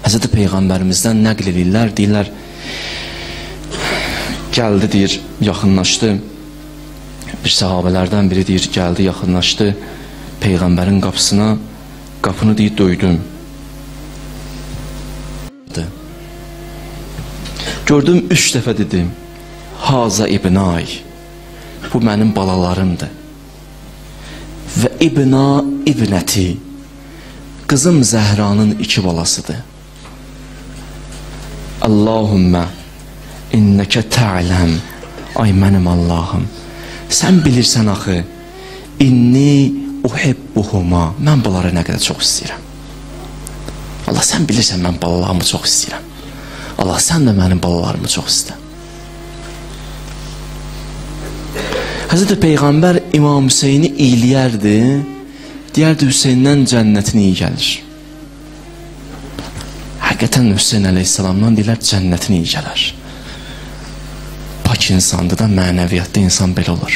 Həzrəti Peyğəmbərimizdən nəql edirlər, deyirlər, gəldi, deyir, yaxınlaşdı. Bir sahabələrdən biri deyir, gəldi, yaxınlaşdı Peyğəmbərin qapısına, qapını deyir, döydüm. Gördüm, 3 dəfə dedim, Haza ibnay, bu mənim balalarımdır. Və ibna ibnəti, qızım Zəhranın 2 balasıdır. Allahümmə, innəkə tə'ləm, ay mənim Allahım, sən bilirsən axı, inni uhibbuhuma, mən bunları nə qədər çox istəyirəm. Allah, sən bilirsən, mən balalarımı çox istəyirəm. Allah, sən də mənim balalarımı çox istə. Həzrəti Peyğəmbər İmam Hüseyni iyiləyərdi, deyərdi, Hüseyndən cənnətin iyi gəlir. Həqiqətən Hüseyin əleyhissalamdan deyilər, cənnətin iyi gələr. Pak insandır da, mənəviyyatda insan belə olur.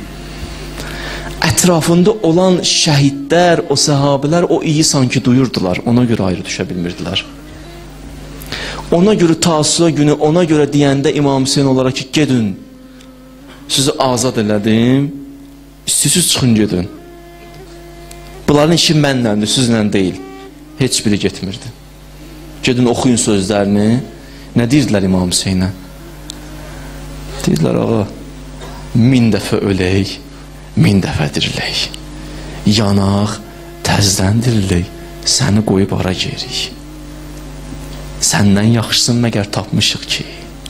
Ətrafında olan şəhidlər, o səhabilər o iyi sanki duyurdular, ona görə ayrı düşə bilmirdilər. Ona görə Tasua günü, ona görə deyəndə İmam Hüseyin olaraq ki, gedin, sizi azad elədim, istəyirsiniz çıxın gedin. Bunların işi mənləndir, sizlə deyil. Heç biri getmirdi. Gedin, oxuyun sözlərini. Nə deyirdilər İmam Hüseynə? Deyirdilər, ağa, 1000 dəfə ölək, 1000 dəfə dirilək. Yanaq, təzdən dirilək, səni qoyub ara geririk. Səndən yaxşısın məgər tapmışıq ki.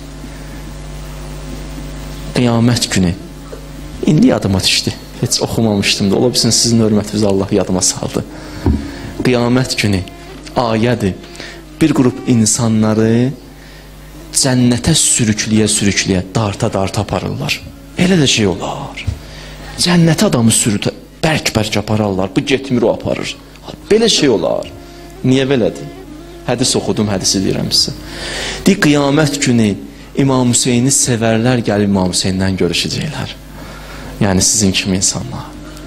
Qiyamət günü, indi yadıma düşdü, heç oxumamışdım da, ola bilsin sizin hörmətinizə Allah yadıma saldı. Qiyamət günü ayədir, bir qrup insanları cənnətə sürükləyə, darta aparırlar. Elə də şey olar. Cənnətə adamı bərk apararlar, bu getmir, o aparır. Belə şey olar. Niyə belədir? Hədis oxudum, hədisi deyirəm sizə. Deyir, qiyamət günü İmam Hüseyni sevərlər, gəlib İmam Hüseyndən görüşəcəklər. Yəni sizin kimi insanlar.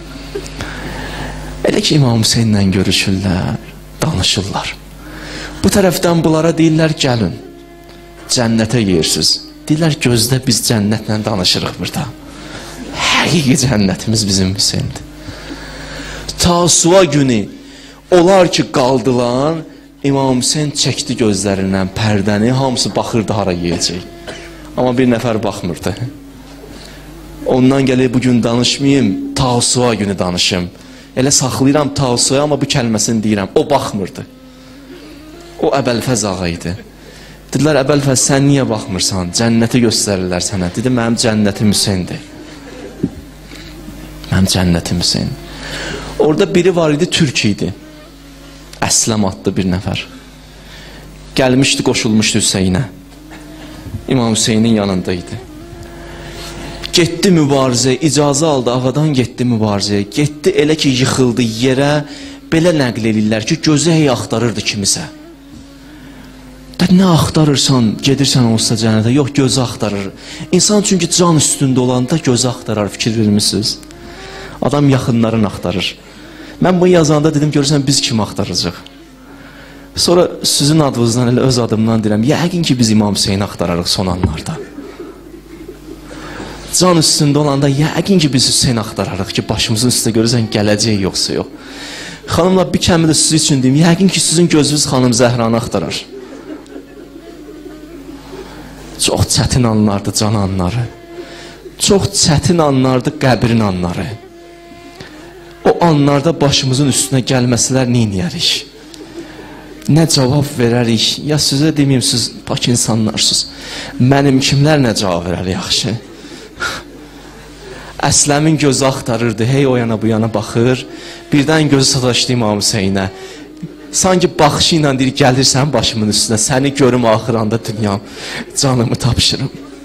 Elə ki İmam Hüseyndən görüşürlər, danışırlar. Bu tərəfdən bunlara deyirlər, gəlin, cənnətə yeyirsiniz. Deyirlər, gözdə biz cənnətlə danışırıq burada. Həqiqi cənnətimiz bizim Hüseyndir. Tasua günü olar ki qaldılar, İmam Hüseyin çəkdi gözlərindən pərdəni, hamısı baxırdı hara yiyəcək. Amma bir nəfər baxmırdı. Ondan gələk bugün danışmayayım, Tasua günü danışım. Elə saxlayıram Tasuaya, amma bu kəlməsini deyirəm. O baxmırdı. O Əbəlfəz ağa idi. Dedilər, Əbəlfəz, sən niyə baxmırsan? Cənnəti göstərirlər sənə. Dedi, mənim cənnətim Hüseyndir. Mənim cənnətim Hüseyn. Orada biri var idi, türk idi. Əsləm adlı bir nəfər. Gəlmişdi, qoşulmuşdu Hüseynə. İmam Hüseynin yanındaydı. Getdi mübarizəyə, icazə aldı, ağadan getdi mübarizəyə. Getdi, elə ki yıxıldı yerə, belə nəql edirlər ki, gözü hey axtarırdı kimisə. Nə axtarırsan, gedirsən olsa cənnətə, yox, gözü axtarır. İnsan çünki can üstündə olanda gözü axtarar, fikir vermişsiniz. Adam yaxınlarını axtarır. Mən bunu yazanda dedim, görürsən, biz kimi axtaracaq. Sonra sizin adınızdan, elə öz adımdan deyirəm, yəqin ki biz İmam Hüseyni axtararıq son anlarda. Can üstündə olanda yəqin ki biz Hüseyin axtararıq ki, başımızın üstündə görürsən, gələcək yoxsa yox. Xanımlar, bir kəmi də siz üçün deyim, yəqin ki sizin gözünüz xanım Zəhranı axtarar. Çox çətin anlardı can anları. Çox çətin anlardı qəbrin anları. O anlarda başımızın üstünə gəlməsələr neyniyərik? Nə cavab verərik? Ya sizə deməyim, siz pak insanlarsınız. Mənim kimlər nə cavab verər yaxşı? Əsləmin gözü axtarırdı, hey o yana bu yana baxır. Birdən gözü sataşdı İmam Hüseynə. Sanki baxışı ilə deyir, gəlirsən başımın üstünə, səni görüm axıranda dünyam, canımı tapşırım.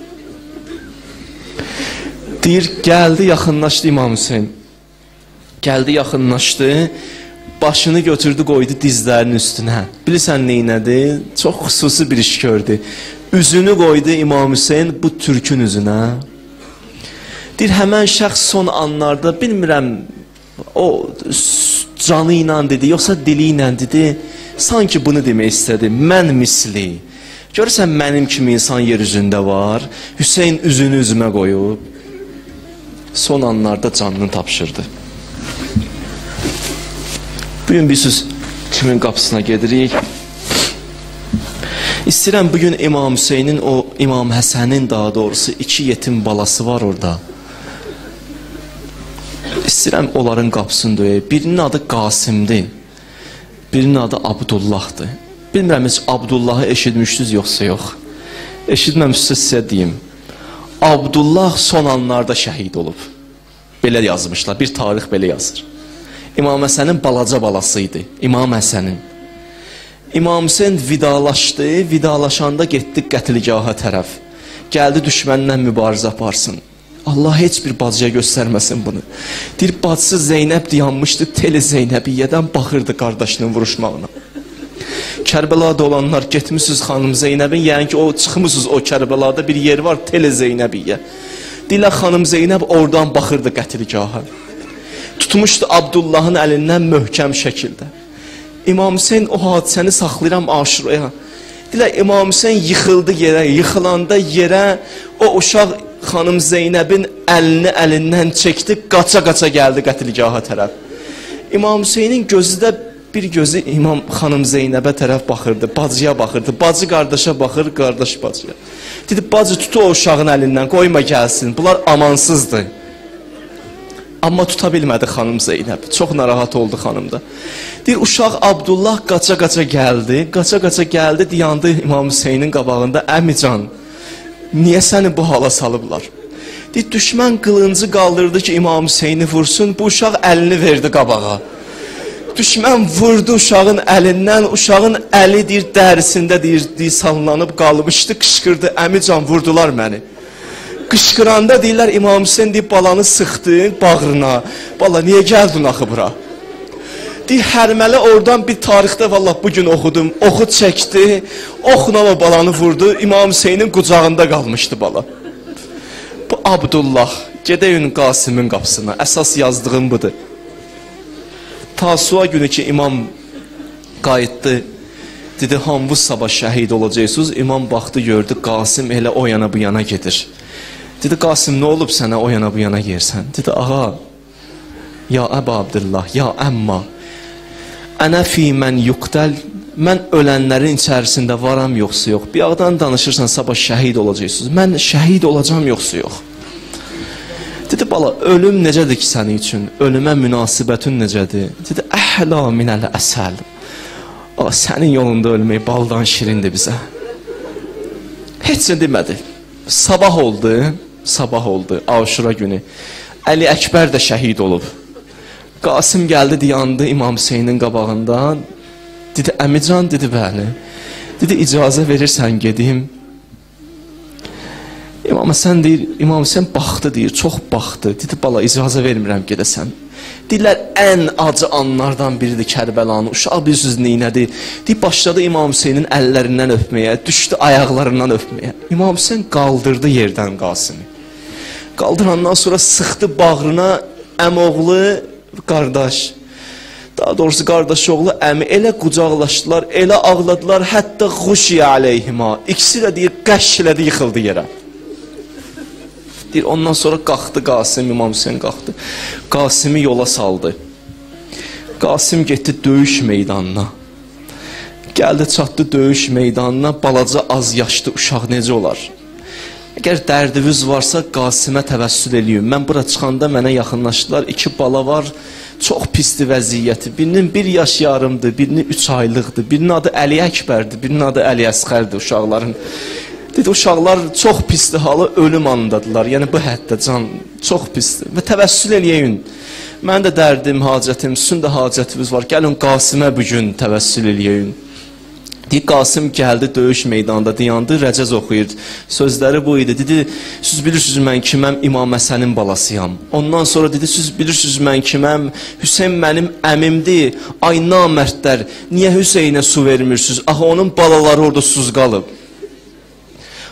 Deyir, gəldi, yaxınlaşdı İmam Hüseyin. Gəldi, yaxınlaşdı, başını götürdü, qoydu dizlərinin üstünə. Bilirsən neynədir? Çox xüsusi bir iş gördü. Üzünü qoydu İmam Hüseyin bu türkün üzünə. Deyir, həmən şəxs son anlarda, bilmirəm, o canı ilə dedi, yoxsa dili ilə dedi, Sanki bunu demək istədi. Mən misli. Görürsən mənim kimi insan yer üzündə var. Hüseyn üzünü üzümə qoyub. Son anlarda canını tapşırdı. Bugün bir söz kimin qapısına gedirik? İstəyirəm bugün İmam Hüseynin, o İmam Həsənin daha doğrusu 2 yetim balası var orada. İstəyirəm onların qapısını döyək. Birinin adı Qasimdir. Birinin adı Abdullahdır. Bilmirəm heç Abdullahı eşitmişdiniz yoxsa yox. Eşitməmişsə sizə deyim. Abdullah son anlarda şəhid olub. Belə yazmışlar. Bir tarix belə yazır. İmam Həsənin balaca balasıydı. İmam Həsənin. İmam Hüseyin vidalaşdı. Vidalaşanda getdi qətligaha tərəf. Gəldi düşməndən mübarizə aparsın. Allah heç bir bacıya göstərməsin bunu. Deyir, bacısı Zeynəb dayanmışdı, Tele Zeynəbiyyədən baxırdı qardaşının vuruşmağına. Kərbəlada olanlar getmişsiniz xanım Zeynəbin, yəni ki o çıxmışsınız o Kərbəlada bir yer var, Tele Zeynəbiyyə. Deyirlər, xanım Zeynəb oradan baxırdı qətligaha. Tutmuşdu Abdullahın əlindən möhkəm şəkildə. İmam Hüseyin o hadisəni saxlayıram Aşuraya. Deyirlər, İmam Hüseyin yıxıldı yerə, yıxılanda yerə o uşaq xanım Zeynəbin əlini əlindən çəkdi, qaça-qaça gəldi qətligaha tərəf. İmam Hüseynin gözü də bir gözü İmam xanım Zeynəbə tərəf baxırdı, bacıya baxırdı, bacı qardaşa baxır, qardaş bacıya. Dedi, bacı tutu o uşağın əlindən, qoyma gəlsin, bunlar amansızdır. Amma tuta bilmədi xanım Zeynəb, çox narahat oldu xanım da. Deyir, uşaq Abdullah qaça-qaça gəldi, dayandı İmam Hüseynin qabağında, əmican, niyə səni bu hala salıblar? Deyir, düşmən qılıncı qaldırdı ki, İmam Hüseyni vursun, bu uşaq əlini verdi qabağa. Düşmən vurdu uşağın əlindən, uşağın əli deyir, dərisində deyir, sallanıb qalmışdı, qışqırdı, əmican vurdular məni. Qışqıranda deyirlər, İmam Hüseyin deyib, balanı sıxdı bağrına, bala niyə gəldin axı bura? Deyir, hərməli oradan bir tarixdə vallahi bugün oxudum, oxu çəkdi, oxuna o balanı vurdu, İmam Hüseynin qucağında qalmışdı bala. Bu Abdullah, gedəyin Qasimin qapısına, əsas yazdığım budur. Tasua günü ki imam qayıtdı, dedi, hamvuz sabah şəhid olacaqsınız. İmam baxdı, gördü, Qasim elə o yana bu yana gedir. Dedi, Qasim, nə olub sənə o yana bu yana yersən? Dedi, ağa, ya Əbu Abdullah, ya əmma, ənə fi mən yuqtəl, mən ölənlərin içərisində varam yoxsa yox. Bir ağdan danışırsan, sabah şəhid olacaqsınız. Mən şəhid olacam yoxsa yox. Dedi, bala, ölüm necədir ki sənin üçün? Ölümə münasibətin necədir? Dedi, əhla minəl əsəl. Sənin yolunda ölmək baldan şirindir bizə. Heç nə demədi. Sabah oldu, Aşura günü. Əli Əkbər də şəhid olub. Qasim gəldi, dayandı İmam Hüseynin qabağında. Dedi, əmican, dedi, bəli. Dedi, icazə verirsən gedim. İmam Həsən deyir, İmam Hüseyin baxdı deyir, çox baxdı. Dedi, bala, icazə vermirəm gedəsən. Deyirlər, ən acı anlardan biridir Kərbəlanın. Uşaq bir söz neynədir? Deyir, başladı İmam Hüseynin əllərindən öpməyə, düşdü ayaqlarından öpməyə. İmam Hüseyin qaldırdı yerdən Qasimi. Qaldırandan sonra sıxdı bağrına əmoğlu qardaş. Daha doğrusu qardaş oğlu əmi elə qucaqlaşdılar, elə ağladılar, hətta xuşiyə aleyhima. İkisi də deyir, qəşlədi, yıxıldı yerə. Deyir, ondan sonra qalxdı Qasim, İmam Hüseyin qalxdı. Qasimi yola saldı. Qasim getdi döyüş meydanına. Gəldi, çatdı döyüş meydanına, balaca az yaşlı uşaq necə olar? Əgər dərdiniz varsa Qasimə təvəssül eləyim. Mən bura çıxanda mənə yaxınlaşdılar, 2 bala var, çox pisdir vəziyyəti. Birinin 1 yaş yarımdır, birinin 3 aylıqdır, birinin adı Əli Əkbərdir, birinin adı Əli Əsqərdir uşaqların. Dedi, uşaqlar çox pisdir, halı ölüm anındadılar. Yəni bu həddə can çox pisdir. Və təvəssül eləyəyin. Mən də dərdim, hacətim, sizin də hacətiniz var. Gəlin Qasimə bugün təvəssül eləyəyin. Deyir, Qasim gəldi döyüş meydanında, dayandı, rəcəz oxuyur. Sözləri bu idi. Dedi, siz bilirsiniz mən kiməm? İmam Həsənin balasıyam. Ondan sonra dedi, siz bilirsiniz mən kiməm? Hüseyin mənim əmimdir. Ay namərdlər, niyə Hüseynə su vermirsiniz? Axı onun balaları orada suz qalıb.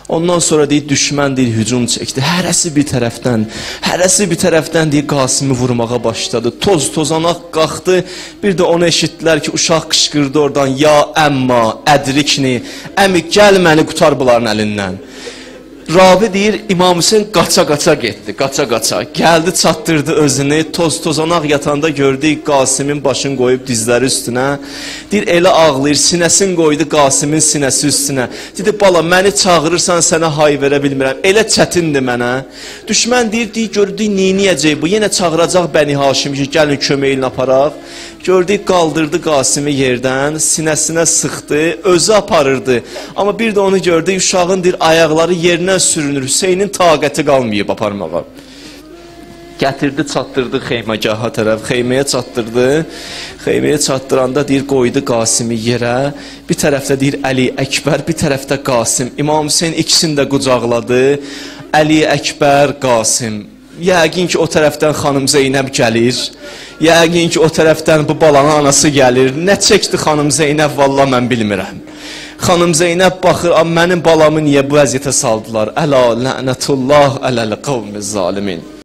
Ondan sonra deyir, düşmən deyir, hücum çəkdi. Hərəsi bir tərəfdən deyir, Qasimi vurmağa başladı. Tozanaq qalxdı. Bir də onu eşitdilər ki, uşaq qışqırdı oradan. Ya əmma, ədrikni, əmi gəl məni qutar bunların əlindən. Ravi deyir, İmam Hüseyin qaça-qaça getdi, qaça-qaça. Gəldi, çatdırdı özünü, tozanaq yatanda gördük, Qasimin başını qoyub dizləri üstünə. Deyir, elə ağlayır, sinəsini qoydu Qasimin sinəsi üstünə. Dedi, bala, məni çağırırsan, sənə hay verə bilmirəm, elə çətindir mənə. Düşmən deyir, gördük, neyniyəcək bu, yenə çağıracaq Bəni Haşimi ki, gəlin köməyini aparaq. Gördük, qaldırdı Qasimi yerdən, sinəsinə sıxdı, özü aparırdı. Amma bir də onu gördük, uşağın deyir, ayaqları yerinə sürünür, Hüseynin taqəti qalmayıb aparmağa. Gətirdi, çatdırdı xeyməgaha tərəf, xeyməyə çatdırdı. Xeyməyə çatdıranda deyir, qoydu Qasimi yerə. Bir tərəfdə deyir, Əli Əkbər, bir tərəfdə Qasim. İmam Hüseyin ikisini də qucaqladı. Əli Əkbər, Qasim. Yəqin ki, o tərəfdən xanım Zeynəb gəlir. Yəqin ki, o tərəfdən bu balanın anası gəlir. Nə çəkdi xanım Zeynəb, valla mən bilmirəm. Xanım Zeynəb baxır, mənim balamı niyə bu vəziyyətə saldılar? Əla lənətullah ələl qavmi zalimin.